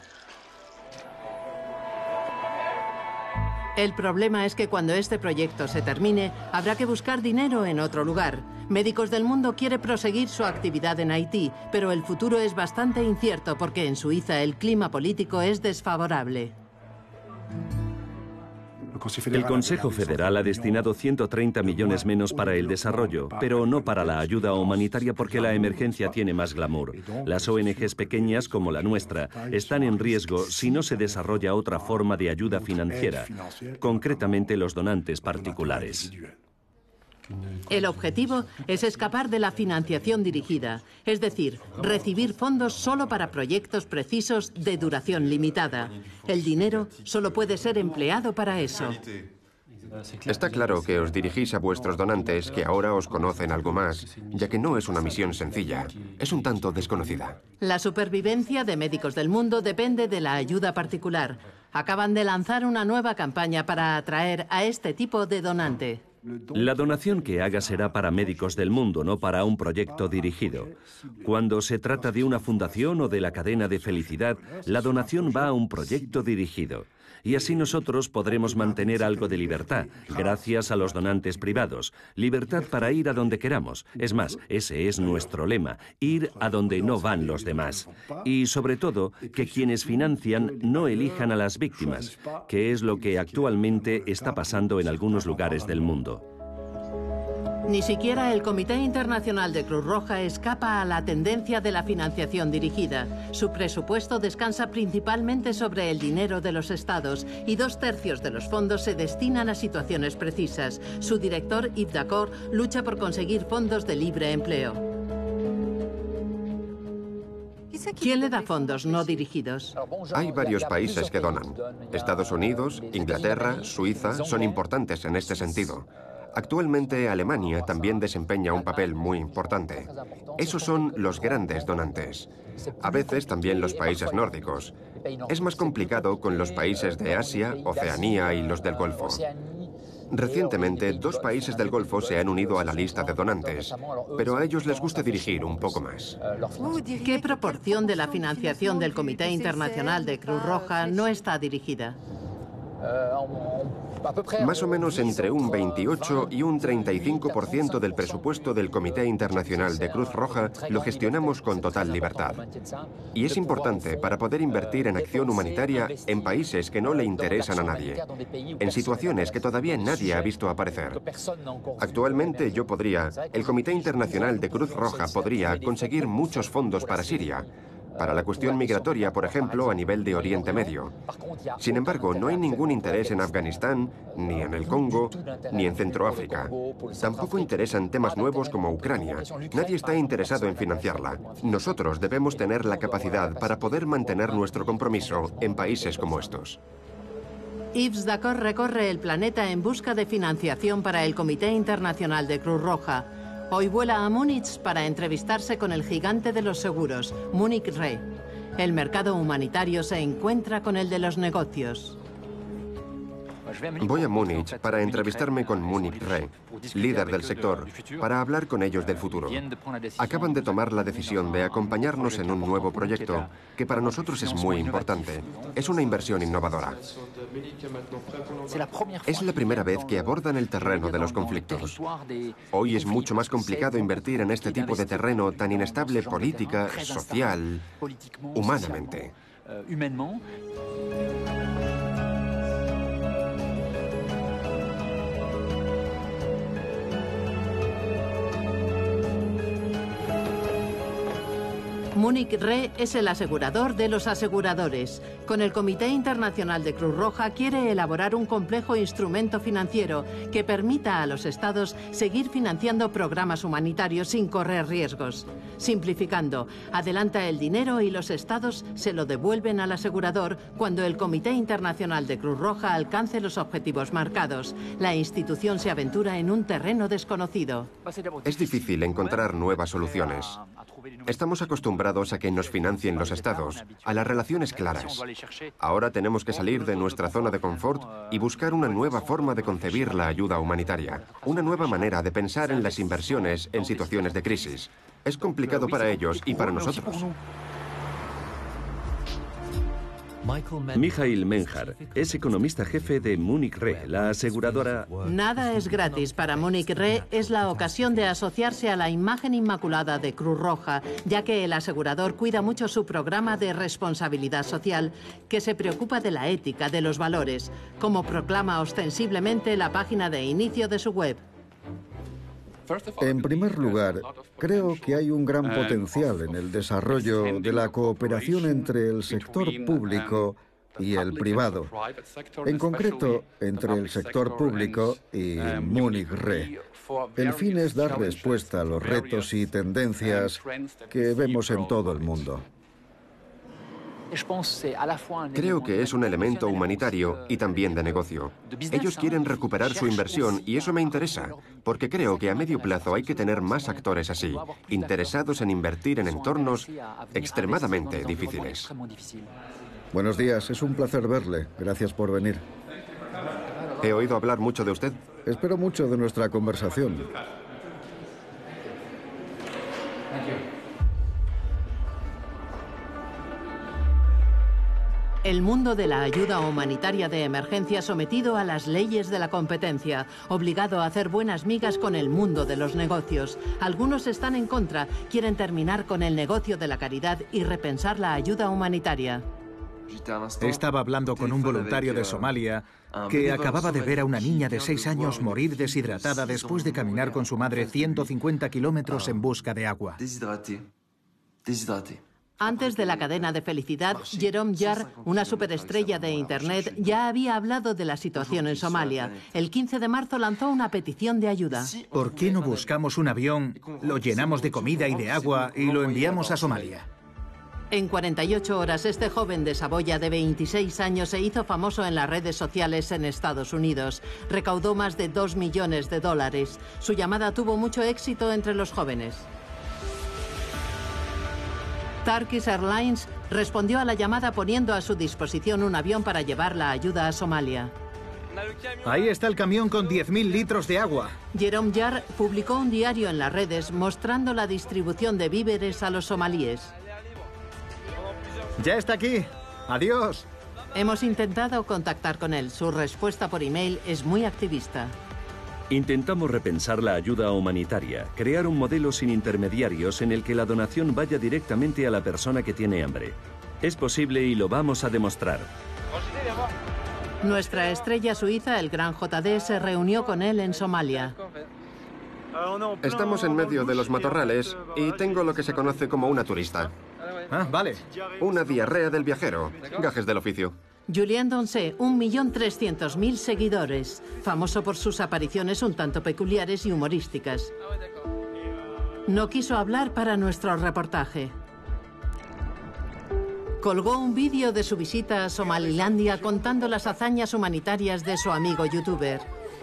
[SPEAKER 1] El problema es que cuando este proyecto se termine, habrá que buscar dinero en otro lugar. Médicos del Mundo quiere proseguir su actividad en Haití, pero el futuro es bastante incierto porque en Suiza el clima político es desfavorable.
[SPEAKER 4] El Consejo Federal ha destinado ciento treinta millones menos para el desarrollo, pero no para la ayuda humanitaria porque la emergencia tiene más glamour. Las O N Ges pequeñas, como la nuestra, están en riesgo si no se desarrolla otra forma de ayuda financiera, concretamente los donantes particulares.
[SPEAKER 1] El objetivo es escapar de la financiación dirigida, es decir, recibir fondos solo para proyectos precisos de duración limitada. El dinero solo puede ser empleado para eso.
[SPEAKER 2] Está claro que os dirigís a vuestros donantes que ahora os conocen algo más, ya que no es una misión sencilla, es un tanto desconocida.
[SPEAKER 1] La supervivencia de Médicos del Mundo depende de la ayuda particular. Acaban de lanzar una nueva campaña para atraer a este tipo de donante.
[SPEAKER 4] La donación que haga será para médicos del mundo, no para un proyecto dirigido. Cuando se trata de una fundación o de la cadena de felicidad, la donación va a un proyecto dirigido. Y así nosotros podremos mantener algo de libertad, gracias a los donantes privados. Libertad para ir a donde queramos. Es más, ese es nuestro lema, ir a donde no van los demás. Y sobre todo, que quienes financian no elijan a las víctimas, que es lo que actualmente está pasando en algunos lugares del mundo.
[SPEAKER 1] Ni siquiera el Comité Internacional de Cruz Roja escapa a la tendencia de la financiación dirigida. Su presupuesto descansa principalmente sobre el dinero de los estados y dos tercios de los fondos se destinan a situaciones precisas. Su director, Yves Dacour, lucha por conseguir fondos de libre empleo. ¿Quién le da fondos no dirigidos?
[SPEAKER 2] Hay varios países que donan. Estados Unidos, Inglaterra, Suiza son importantes en este sentido. Actualmente Alemania también desempeña un papel muy importante. Esos son los grandes donantes. A veces también los países nórdicos. Es más complicado con los países de Asia, Oceanía y los del Golfo. Recientemente, dos países del Golfo se han unido a la lista de donantes, pero a ellos les gusta dirigir un poco más.
[SPEAKER 1] ¿Qué proporción de la financiación del Comité Internacional de Cruz Roja no está dirigida?
[SPEAKER 2] Más o menos entre un veintiocho y un treinta y cinco por ciento del presupuesto del Comité Internacional de Cruz Roja lo gestionamos con total libertad. Y es importante para poder invertir en acción humanitaria en países que no le interesan a nadie, en situaciones que todavía nadie ha visto aparecer. Actualmente yo podría, el Comité Internacional de Cruz Roja podría conseguir muchos fondos para Siria, para la cuestión migratoria, por ejemplo, a nivel de Oriente Medio. Sin embargo, no hay ningún interés en Afganistán, ni en el Congo, ni en Centroáfrica. Tampoco interesan temas nuevos como Ucrania. Nadie está interesado en financiarla. Nosotros debemos tener la capacidad para poder mantener nuestro compromiso en países como estos.
[SPEAKER 1] Yves Dacour recorre el planeta en busca de financiación para el Comité Internacional de Cruz Roja. Hoy vuela a Múnich para entrevistarse con el gigante de los seguros, Munich Re. El mercado humanitario se encuentra con el de los negocios.
[SPEAKER 2] Voy a Múnich para entrevistarme con Munich Re, líder del sector, para hablar con ellos del futuro. Acaban de tomar la decisión de acompañarnos en un nuevo proyecto que para nosotros es muy importante. Es una inversión innovadora. Es la primera vez que abordan el terreno de los conflictos. Hoy es mucho más complicado invertir en este tipo de terreno tan inestable política, social, humanamente.
[SPEAKER 1] Munich Re es el asegurador de los aseguradores. Con el Comité Internacional de Cruz Roja quiere elaborar un complejo instrumento financiero que permita a los estados seguir financiando programas humanitarios sin correr riesgos. Simplificando, adelanta el dinero y los estados se lo devuelven al asegurador cuando el Comité Internacional de Cruz Roja alcance los objetivos marcados. La institución se aventura en un terreno desconocido.
[SPEAKER 2] Es difícil encontrar nuevas soluciones. Estamos acostumbrados a que nos financien los estados, a las relaciones claras. Ahora tenemos que salir de nuestra zona de confort y buscar una nueva forma de concebir la ayuda humanitaria, una nueva manera de pensar en las inversiones en situaciones de crisis. Es complicado para ellos y para nosotros.
[SPEAKER 4] Michael Menjar es economista jefe de Munich Re, la aseguradora.
[SPEAKER 1] Nada es gratis para Munich Re. Es la ocasión de asociarse a la imagen inmaculada de Cruz Roja, ya que el asegurador cuida mucho su programa de responsabilidad social, que se preocupa de la ética, de los valores, como proclama ostensiblemente la página de inicio de su web.
[SPEAKER 6] En primer lugar, creo que hay un gran potencial en el desarrollo de la cooperación entre el sector público y el privado, en concreto entre el sector público y Munich Re. El fin es dar respuesta a los retos y tendencias que vemos en todo el mundo.
[SPEAKER 2] Creo que es un elemento humanitario y también de negocio. Ellos quieren recuperar su inversión y eso me interesa, porque creo que a medio plazo hay que tener más actores así, interesados en invertir en entornos extremadamente difíciles.
[SPEAKER 6] Buenos días, es un placer verle. Gracias por venir.
[SPEAKER 2] He oído hablar mucho de usted.
[SPEAKER 6] Espero mucho de nuestra conversación.
[SPEAKER 1] El mundo de la ayuda humanitaria de emergencia sometido a las leyes de la competencia, obligado a hacer buenas migas con el mundo de los negocios. Algunos están en contra, quieren terminar con el negocio de la caridad y repensar la ayuda humanitaria.
[SPEAKER 3] Estaba hablando con un voluntario de Somalia que acababa de ver a una niña de seis años morir deshidratada después de caminar con su madre ciento cincuenta kilómetros en busca de agua.
[SPEAKER 1] Antes de la cadena de felicidad, Jérôme Jarre, una superestrella de Internet, ya había hablado de la situación en Somalia. El quince de marzo lanzó una petición de ayuda.
[SPEAKER 3] ¿Por qué no buscamos un avión, lo llenamos de comida y de agua y lo enviamos a Somalia?
[SPEAKER 1] En cuarenta y ocho horas, este joven de Saboya de veintiséis años se hizo famoso en las redes sociales en Estados Unidos. Recaudó más de dos millones de dólares. Su llamada tuvo mucho éxito entre los jóvenes. Turkish Airlines respondió a la llamada poniendo a su disposición un avión para llevar la ayuda a Somalia.
[SPEAKER 3] Ahí está el camión con diez mil litros de agua.
[SPEAKER 1] Jérôme Jarre publicó un diario en las redes mostrando la distribución de víveres a los somalíes.
[SPEAKER 3] Ya está aquí. Adiós.
[SPEAKER 1] Hemos intentado contactar con él. Su respuesta por email es muy activista.
[SPEAKER 4] Intentamos repensar la ayuda humanitaria, crear un modelo sin intermediarios en el que la donación vaya directamente a la persona que tiene hambre. Es posible y lo vamos a demostrar.
[SPEAKER 1] Nuestra estrella suiza, el gran J D, se reunió con él en Somalia.
[SPEAKER 2] Estamos en medio de los matorrales y tengo lo que se conoce como una turista.
[SPEAKER 3] Ah, vale.
[SPEAKER 2] Una diarrea del viajero. Gajes del oficio.
[SPEAKER 1] Julien Doncé, un millón trescientos mil seguidores, famoso por sus apariciones un tanto peculiares y humorísticas. No quiso hablar para nuestro reportaje. Colgó un vídeo de su visita a Somalilandia contando las hazañas humanitarias de su amigo youtuber.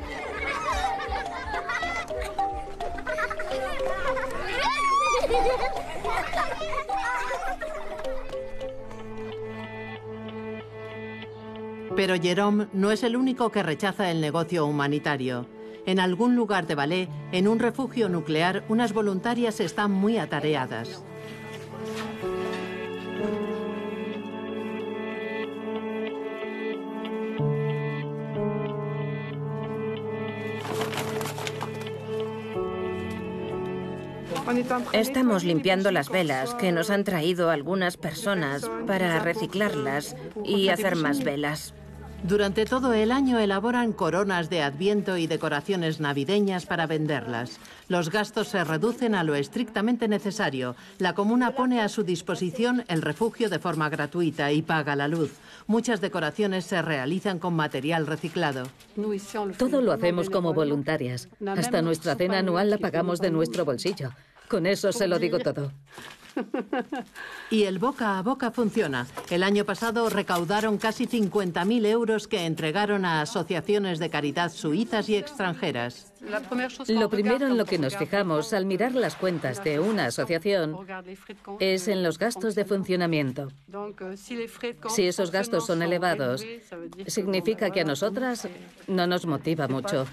[SPEAKER 1] Pero Jérôme no es el único que rechaza el negocio humanitario. En algún lugar de Valais, en un refugio nuclear, unas voluntarias están muy atareadas.
[SPEAKER 5] Estamos limpiando las velas que nos han traído algunas personas para reciclarlas y hacer más velas.
[SPEAKER 1] Durante todo el año elaboran coronas de Adviento y decoraciones navideñas para venderlas. Los gastos se reducen a lo estrictamente necesario. La comuna pone a su disposición el refugio de forma gratuita y paga la luz. Muchas decoraciones se realizan con material reciclado.
[SPEAKER 7] Todo lo hacemos como voluntarias. Hasta nuestra cena anual la pagamos de nuestro bolsillo. Con eso se lo digo todo.
[SPEAKER 1] Y el boca a boca funciona. El año pasado recaudaron casi cincuenta mil euros que entregaron a asociaciones de caridad suizas y extranjeras.
[SPEAKER 7] Lo primero en lo que nos fijamos al mirar las cuentas de una asociación es en los gastos de funcionamiento. Si esos gastos son elevados, significa que a nosotras no nos motiva mucho.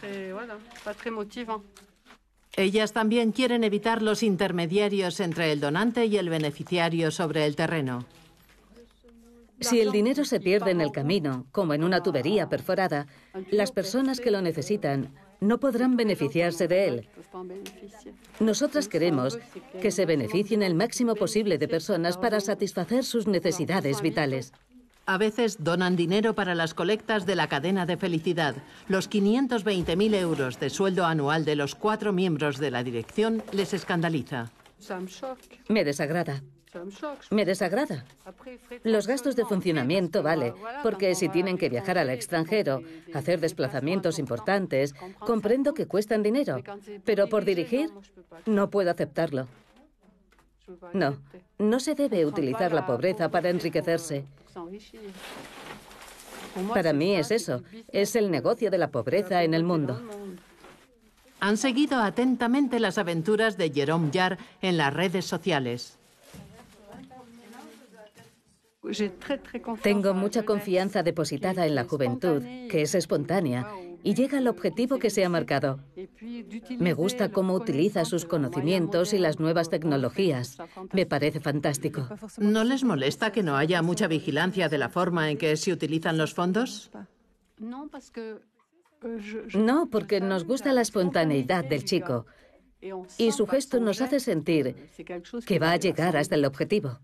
[SPEAKER 1] Ellas también quieren evitar los intermediarios entre el donante y el beneficiario sobre el terreno.
[SPEAKER 7] Si el dinero se pierde en el camino, como en una tubería perforada, las personas que lo necesitan no podrán beneficiarse de él. Nosotras queremos que se beneficien el máximo posible de personas para satisfacer sus necesidades vitales.
[SPEAKER 1] A veces donan dinero para las colectas de la cadena de felicidad. Los quinientos veinte mil euros de sueldo anual de los cuatro miembros de la dirección les escandaliza.
[SPEAKER 7] Me desagrada. Me desagrada. Los gastos de funcionamiento, vale, porque si tienen que viajar al extranjero, hacer desplazamientos importantes, comprendo que cuestan dinero, pero por dirigir no puedo aceptarlo. No, no se debe utilizar la pobreza para enriquecerse. Para mí es eso, es el negocio de la pobreza en el mundo.
[SPEAKER 1] Han seguido atentamente las aventuras de Jérôme Jarre en las redes sociales.
[SPEAKER 7] Tengo mucha confianza depositada en la juventud, que es espontánea, y llega al objetivo que se ha marcado. Me gusta cómo utiliza sus conocimientos y las nuevas tecnologías. Me parece fantástico.
[SPEAKER 1] ¿No les molesta que no haya mucha vigilancia de la forma en que se utilizan los fondos?
[SPEAKER 7] No, porque nos gusta la espontaneidad del chico. Y su gesto nos hace sentir que va a llegar hasta el objetivo.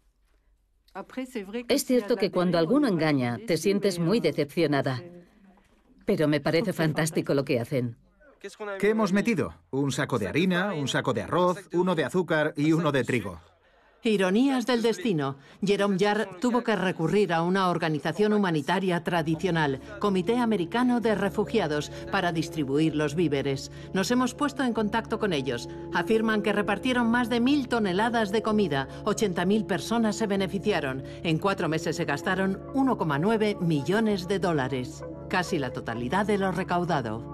[SPEAKER 7] Es cierto que cuando alguno engaña, te sientes muy decepcionada. Pero me parece fantástico lo que hacen.
[SPEAKER 3] ¿Qué hemos metido? Un saco de harina, un saco de arroz, uno de azúcar y uno de trigo.
[SPEAKER 1] Ironías del destino. Jérôme Jarre tuvo que recurrir a una organización humanitaria tradicional, Comité Americano de Refugiados, para distribuir los víveres. Nos hemos puesto en contacto con ellos. Afirman que repartieron más de mil toneladas de comida. ochenta mil personas se beneficiaron. En cuatro meses se gastaron uno coma nueve millones de dólares. Casi la totalidad de lo recaudado.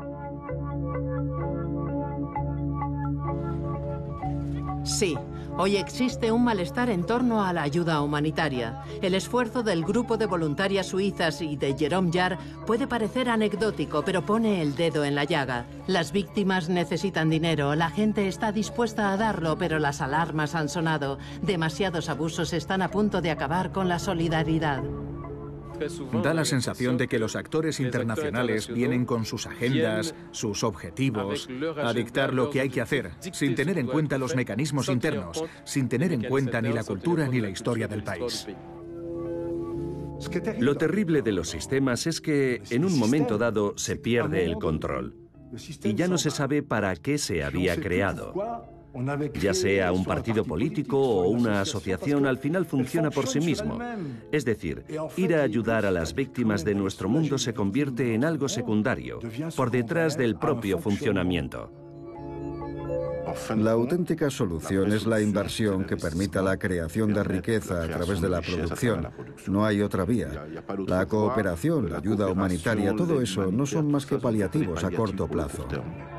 [SPEAKER 1] Sí. Hoy existe un malestar en torno a la ayuda humanitaria. El esfuerzo del grupo de voluntarias suizas y de Jérôme Jarre puede parecer anecdótico, pero pone el dedo en la llaga. Las víctimas necesitan dinero, la gente está dispuesta a darlo, pero las alarmas han sonado. Demasiados abusos están a punto de acabar con la solidaridad.
[SPEAKER 3] Da la sensación de que los actores internacionales vienen con sus agendas, sus objetivos, a dictar lo que hay que hacer, sin tener en cuenta los mecanismos internos, sin tener en cuenta ni la cultura ni la historia del país.
[SPEAKER 4] Lo terrible de los sistemas es que en un momento dado se pierde el control y ya no se sabe para qué se había creado. Ya sea un partido político o una asociación, al final funciona por sí mismo. Es decir, ir a ayudar a las víctimas de nuestro mundo se convierte en algo secundario, por detrás del propio funcionamiento.
[SPEAKER 6] La auténtica solución es la inversión que permita la creación de riqueza a través de la producción. No hay otra vía. La cooperación, la ayuda humanitaria, todo eso no son más que paliativos a corto plazo.